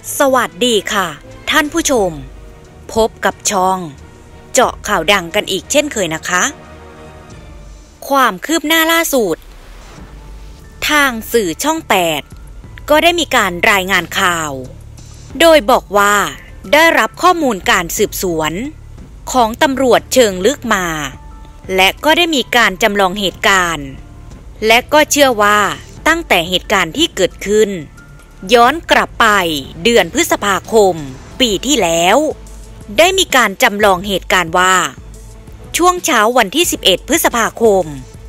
สวัสดีค่ะท่านผู้ชมพบกับช่องเจาะข่าวดังกันอีกเช่นเคยนะคะความคืบหน้าล่าสุดทางสื่อช่อง8ก็ได้มีการรายงานข่าวโดยบอกว่าได้รับข้อมูลการสืบสวนของตำรวจเชิงลึกมาและก็ได้มีการจำลองเหตุการณ์และก็เชื่อว่าตั้งแต่เหตุการณ์ที่เกิดขึ้นย้อนกลับไปเดือนพฤษภาคมปีที่แล้วได้มีการจำลองเหตุการณ์ว่าช่วงเช้าวันที่11พฤษภาคม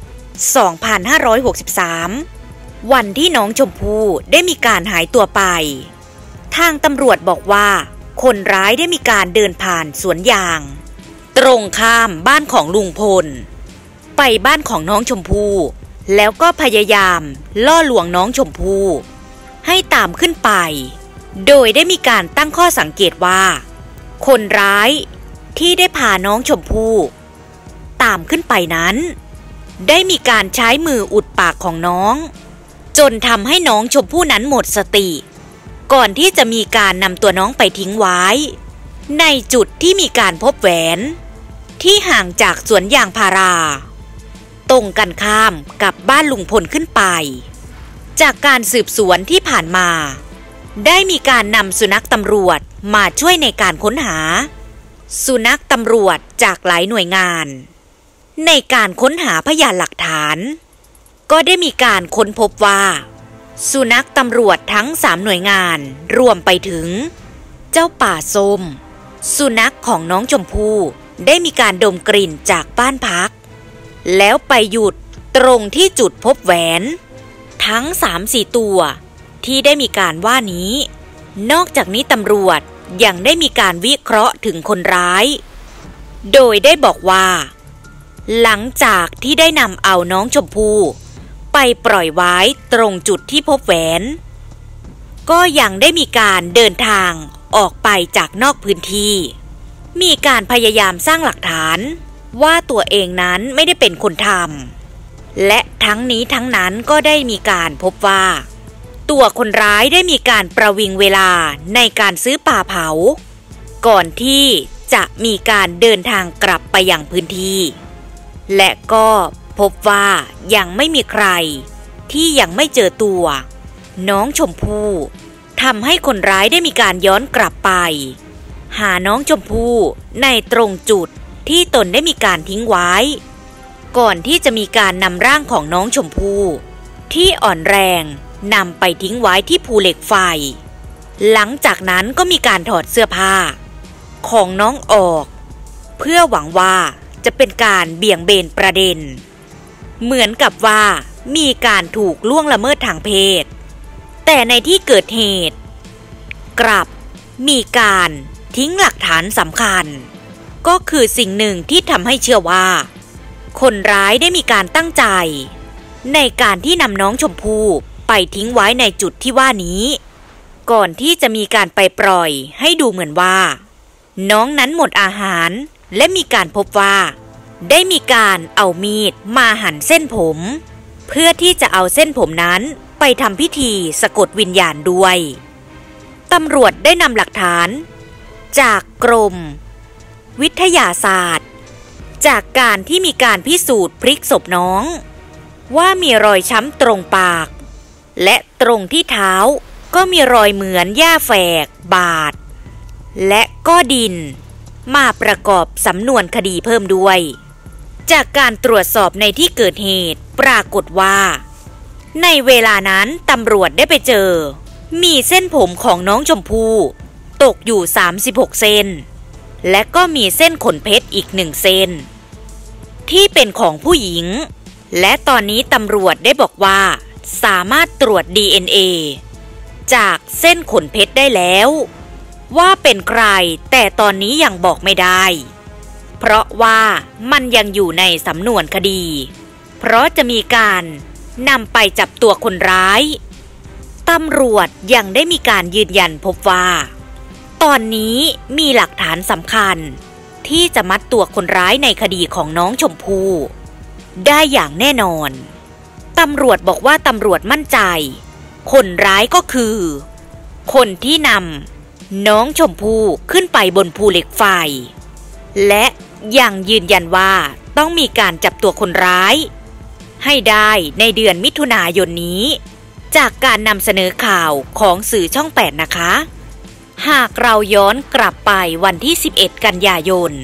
2563วันที่น้องชมพู่ได้มีการหายตัวไปทางตำรวจบอกว่าคนร้ายได้มีการเดินผ่านสวนยางตรงข้ามบ้านของลุงพลไปบ้านของน้องชมพู่แล้วก็พยายามล่อลวงน้องชมพู่ให้ตามขึ้นไปโดยได้มีการตั้งข้อสังเกตว่าคนร้ายที่ได้พาน้องชมพู่ตามขึ้นไปนั้นได้มีการใช้มืออุดปากของน้องจนทำให้น้องชมพู่นั้นหมดสติก่อนที่จะมีการนำตัวน้องไปทิ้งไว้ในจุดที่มีการพบแหวนที่ห่างจากสวนยางพาราตรงกันข้ามกับบ้านลุงพลขึ้นไปจากการสืบสวนที่ผ่านมาได้มีการนำสุนัขตำรวจมาช่วยในการค้นหาสุนัขตำรวจจากหลายหน่วยงานในการค้นหาพยานหลักฐานก็ได้มีการค้นพบว่าสุนัขตำรวจทั้ง3หน่วยงานรวมไปถึงเจ้าป่าส้มสุนัขของน้องชมพู่ได้มีการดมกลิ่นจากบ้านพักแล้วไปหยุดตรงที่จุดพบแหวนทั้ง 3-4 ตัวที่ได้มีการว่านี้นอกจากนี้ตำรวจยังได้มีการวิเคราะห์ถึงคนร้ายโดยได้บอกว่าหลังจากที่ได้นำเอาน้องชมพู่ไปปล่อยไว้ตรงจุดที่พบแหวนก็ยังได้มีการเดินทางออกไปจากนอกพื้นที่มีการพยายามสร้างหลักฐานว่าตัวเองนั้นไม่ได้เป็นคนทำและทั้งนี้ทั้งนั้นก็ได้มีการพบว่าตัวคนร้ายได้มีการประวิงเวลาในการซื้อป่าเผาก่อนที่จะมีการเดินทางกลับไปยังพื้นที่และก็พบว่ายังไม่มีใครที่ยังไม่เจอตัวน้องชมพู่ทำให้คนร้ายได้มีการย้อนกลับไปหาน้องชมพู่ในตรงจุดที่ตนได้มีการทิ้งไว้ก่อนที่จะมีการนำร่างของน้องชมพู่ที่อ่อนแรงนำไปทิ้งไว้ที่ภูเหล็กไฟหลังจากนั้นก็มีการถอดเสื้อผ้าของน้องออกเพื่อหวังว่าจะเป็นการเบี่ยงเบนประเด็นเหมือนกับว่ามีการถูกล่วงละเมิดทางเพศแต่ในที่เกิดเหตุกลับมีการทิ้งหลักฐานสำคัญก็คือสิ่งหนึ่งที่ทำให้เชื่อว่าคนร้ายได้มีการตั้งใจในการที่นำน้องชมพู่ไปทิ้งไว้ในจุดที่ว่านี้ก่อนที่จะมีการไปปล่อยให้ดูเหมือนว่าน้องนั้นหมดอาหารและมีการพบว่าได้มีการเอามีดมาหั่นเส้นผมเพื่อที่จะเอาเส้นผมนั้นไปทำพิธีสะกดวิญญาณด้วยตำรวจได้นำหลักฐานจากกรมวิทยาศาสตร์จากการที่มีการพิสูจน์พลิกศพน้องว่ามีรอยช้ำตรงปากและตรงที่เท้าก็มีรอยเหมือนหญ้าแฝกบาดและก็ดินมาประกอบสำนวนคดีเพิ่มด้วยจากการตรวจสอบในที่เกิดเหตุปรากฏว่าในเวลานั้นตำรวจได้ไปเจอมีเส้นผมของน้องชมพู่ตกอยู่36เส้นและก็มีเส้นขนเพชรอีก1เส้นที่เป็นของผู้หญิงและตอนนี้ตำรวจได้บอกว่าสามารถตรวจ DNA จากเส้นขนเพชรได้แล้วว่าเป็นใครแต่ตอนนี้ยังบอกไม่ได้เพราะว่ามันยังอยู่ในสำนวนคดีเพราะจะมีการนำไปจับตัวคนร้ายตำรวจยังได้มีการยืนยันพบว่าตอนนี้มีหลักฐานสำคัญที่จะมัดตัวคนร้ายในคดีของน้องชมพู่ได้อย่างแน่นอนตำรวจบอกว่าตำรวจมั่นใจคนร้ายก็คือคนที่นำน้องชมพู่ขึ้นไปบนภูเหล็กไฟและยังยืนยันว่าต้องมีการจับตัวคนร้ายให้ได้ในเดือนมิถุนายนนี้จากการนำเสนอข่าวของสื่อช่อง8นะคะหากเราย้อนกลับไปวันที่11กันยายน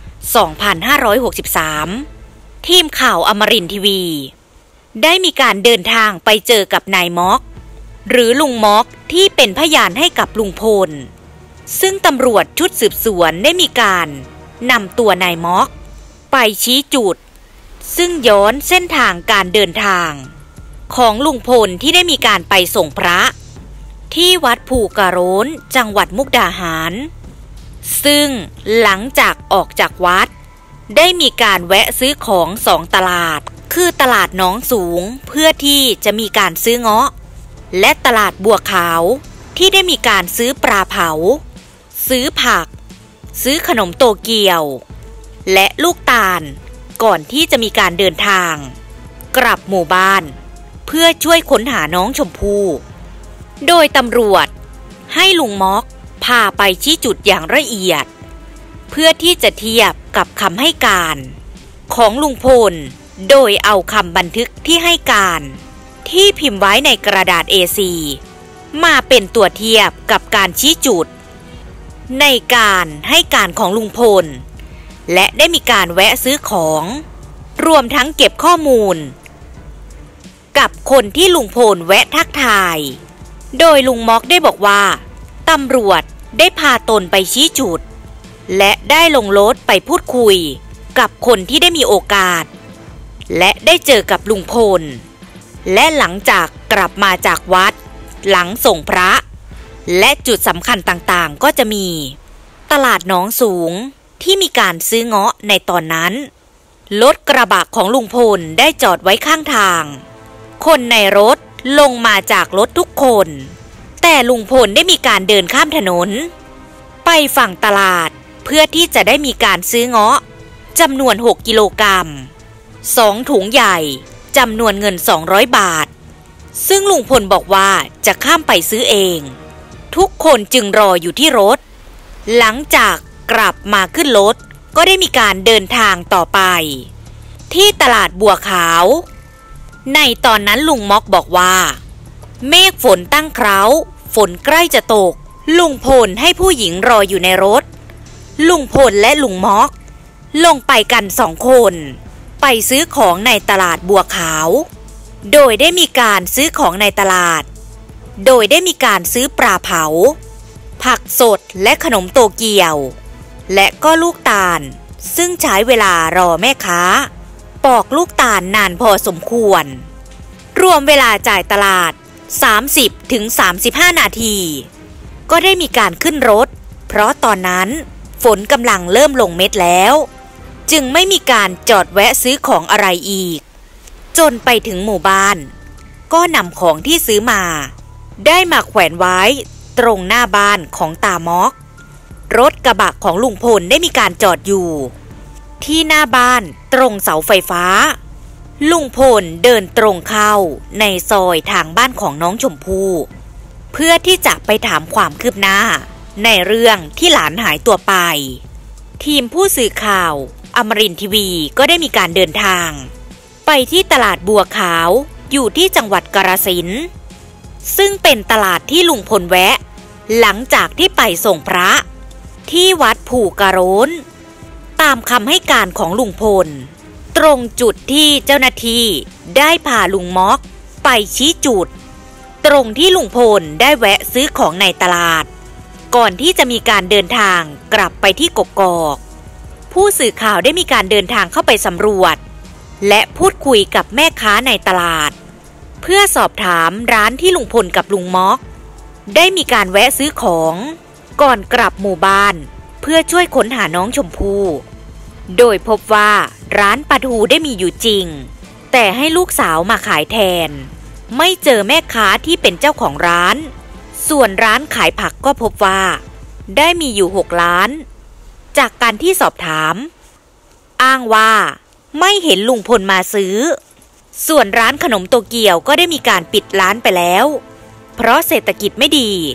2563ทีมข่าวอมรินทร์ทีวีได้มีการเดินทางไปเจอกับนายม็อกหรือลุงม็อกที่เป็นพยานให้กับลุงพลซึ่งตำรวจชุดสืบสวนได้มีการนำตัวนายม็อกไปชี้จุดซึ่งย้อนเส้นทางการเดินทางของลุงพลที่ได้มีการไปส่งพระที่วัดภูกระโร้นจังหวัดมุกดาหารซึ่งหลังจากออกจากวัดได้มีการแวะซื้อของ2ตลาดคือตลาดหนองสูงเพื่อที่จะมีการซื้อเงาะและตลาดบัวขาวที่ได้มีการซื้อปลาเผาซื้อผักซื้อขนมโตเกียวและลูกตาลก่อนที่จะมีการเดินทางกลับหมู่บ้านเพื่อช่วยค้นหาน้องชมพู่โดยตำรวจให้ลุงม็อกพาไปชี้จุดอย่างละเอียดเพื่อที่จะเทียบกับคำให้การของลุงพลโดยเอาคำบันทึกที่ให้การที่พิมพ์ไว้ในกระดาษ A4 มาเป็นตัวเทียบกับการชี้จุดในการให้การของลุงพลและได้มีการแวะซื้อของรวมทั้งเก็บข้อมูลกับคนที่ลุงพลแวะทักทายโดยลุงม็อกได้บอกว่าตำรวจได้พาตนไปชี้จุดและได้ลงรถไปพูดคุยกับคนที่ได้มีโอกาสและได้เจอกับลุงพลและหลังจากกลับมาจากวัดหลังส่งพระและจุดสำคัญต่างๆก็จะมีตลาดหนองสูงที่มีการซื้อเงาะในตอนนั้นรถกระบะของลุงพลได้จอดไว้ข้างทางคนในรถลงมาจากรถทุกคนแต่ลุงพลได้มีการเดินข้ามถนนไปฝั่งตลาดเพื่อที่จะได้มีการซื้อเงาะจำนวน6กิโลกรัม2ถุงใหญ่จำนวนเงิน200บาทซึ่งลุงพลบอกว่าจะข้ามไปซื้อเองทุกคนจึงรออยู่ที่รถหลังจากกลับมาขึ้นรถก็ได้มีการเดินทางต่อไปที่ตลาดบัวขาวในตอนนั้นลุงม็อกบอกว่าเมฆฝนตั้งเคราฝนใกล้จะตกลุงพลให้ผู้หญิงรออยู่ในรถลุงพลและลุงม็อกลงไปกัน2คนไปซื้อของในตลาดบัวขาวโดยได้มีการซื้อของในตลาดโดยได้มีการซื้อปลาเผาผักสดและขนมโตเกียวและก็ลูกตาลซึ่งใช้เวลารอแม่ค้าปอกลูกตาลนานพอสมควรรวมเวลาจ่ายตลาด30 ถึง 35 นาทีก็ได้มีการขึ้นรถเพราะตอนนั้นฝนกำลังเริ่มลงเม็ดแล้วจึงไม่มีการจอดแวะซื้อของอะไรอีกจนไปถึงหมู่บ้านก็นำของที่ซื้อมาได้มาแขวนไว้ตรงหน้าบ้านของตาม็อกรถกระบะของลุงพลได้มีการจอดอยู่ที่หน้าบ้านตรงเสาไฟฟ้าลุงพลเดินตรงเข้าในซอยทางบ้านของน้องชมพู่เพื่อที่จะไปถามความคืบหน้าในเรื่องที่หลานหายตัวไปทีมผู้สื่อข่าวอมรินทร์ทีวีก็ได้มีการเดินทางไปที่ตลาดบัวขาวอยู่ที่จังหวัดกาฬสินธุ์ซึ่งเป็นตลาดที่ลุงพลแวะหลังจากที่ไปส่งพระที่วัดภูกระโร้นตามคำให้การของลุงพลตรงจุดที่เจ้าหน้าที่ได้พาลุงม็อกไปชี้จุดตรงที่ลุงพลได้แวะซื้อของในตลาดก่อนที่จะมีการเดินทางกลับไปที่กกอกผู้สื่อข่าวได้มีการเดินทางเข้าไปสำรวจและพูดคุยกับแม่ค้าในตลาดเพื่อสอบถามร้านที่ลุงพลกับลุงม็อกได้มีการแวะซื้อของก่อนกลับหมู่บ้านเพื่อช่วยค้นหาน้องชมพู่โดยพบว่าร้านปลาทูได้มีอยู่จริงแต่ให้ลูกสาวมาขายแทนไม่เจอแม่ค้าที่เป็นเจ้าของร้านส่วนร้านขายผักก็พบว่าได้มีอยู่6 ร้านจากการที่สอบถามอ้างว่าไม่เห็นลุงพลมาซื้อส่วนร้านขนมโตเกียวก็ได้มีการปิดร้านไปแล้วเพราะเศรษฐกิจไม่ดี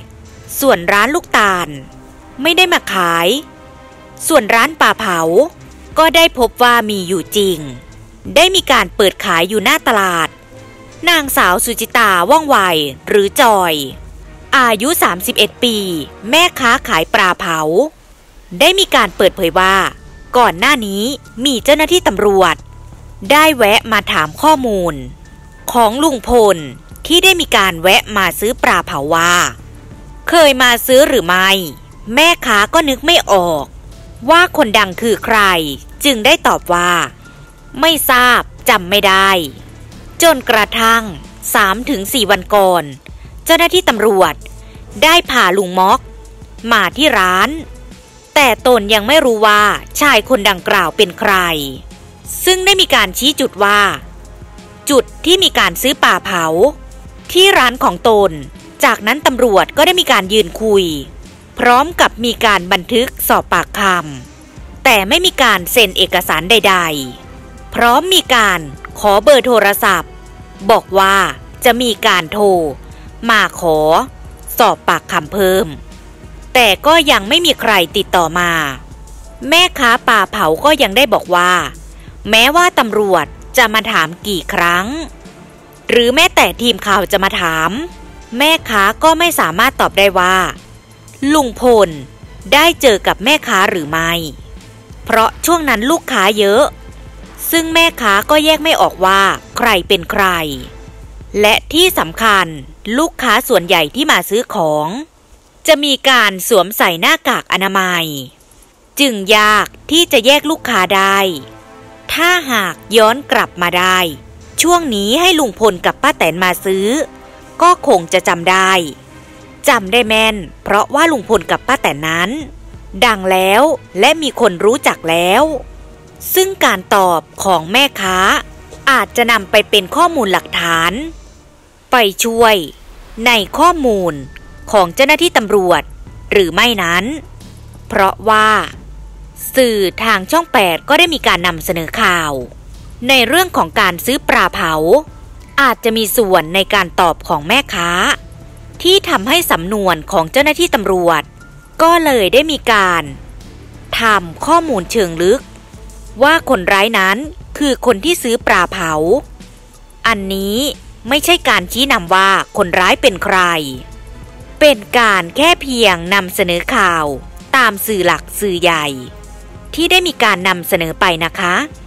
ส่วนร้านลูกตาลไม่ได้มาขายส่วนร้านปลาเผาก็ได้พบว่ามีอยู่จริงได้มีการเปิดขายอยู่หน้าตลาดนางสาวสุจิตาว่องไวหรือจอยอายุ31ปีแม่ค้าขายปลาเผาได้มีการเปิดเผยว่าก่อนหน้านี้มีเจ้าหน้าที่ตำรวจได้แวะมาถามข้อมูลของลุงพลที่ได้มีการแวะมาซื้อปลาเผาว่าเคยมาซื้อหรือไม่แม่ค้าก็นึกไม่ออกว่าคนดังคือใครจึงได้ตอบว่าไม่ทราบจำไม่ได้จนกระทั่ง 3-4 วันก่อนเจ้าหน้าที่ตำรวจได้พาลุงม็อกมาที่ร้านแต่ตนยังไม่รู้ว่าชายคนดังกล่าวเป็นใครซึ่งได้มีการชี้จุดว่าจุดที่มีการซื้อปลาเผาที่ร้านของตนจากนั้นตำรวจก็ได้มีการยืนคุยพร้อมกับมีการบันทึกสอบปากคำแต่ไม่มีการเซ็นเอกสารใดๆพร้อมมีการขอเบอร์โทรศัพท์บอกว่าจะมีการโทรมาขอสอบปากคำเพิ่มแต่ก็ยังไม่มีใครติดต่อมาแม่ค้าปลาเผาก็ยังได้บอกว่าแม้ว่าตำรวจจะมาถามกี่ครั้งหรือแม้แต่ทีมข่าวจะมาถามแม่ค้าก็ไม่สามารถตอบได้ว่าลุงพลได้เจอกับแม่ค้าหรือไม่เพราะช่วงนั้นลูกค้าเยอะซึ่งแม่ค้าก็แยกไม่ออกว่าใครเป็นใครและที่สำคัญลูกค้าส่วนใหญ่ที่มาซื้อของจะมีการสวมใส่หน้ากากอนามัยจึงยากที่จะแยกลูกค้าได้ถ้าหากย้อนกลับมาได้ช่วงนี้ให้ลุงพลกับป้าแตนมาซื้อก็คงจะจำได้แม่นเพราะว่าลุงพลกับป้าแตนนั้นดังแล้วและมีคนรู้จักแล้วซึ่งการตอบของแม่ค้าอาจจะนำไปเป็นข้อมูลหลักฐานไปช่วยในข้อมูลของเจ้าหน้าที่ตำรวจหรือไม่นั้นเพราะว่าสื่อทางช่อง8ก็ได้มีการนำเสนอข่าวในเรื่องของการซื้อปลาเผาอาจจะมีส่วนในการตอบของแม่ค้าที่ทำให้สำนวนของเจ้าหน้าที่ตำรวจก็เลยได้มีการทำข้อมูลเชิงลึกว่าคนร้ายนั้นคือคนที่ซื้อปลาเผาอันนี้ไม่ใช่การชี้นำว่าคนร้ายเป็นใครเป็นการแค่เพียงนำเสนอข่าวตามสื่อหลักสื่อใหญ่ที่ได้มีการนำเสนอไปนะคะ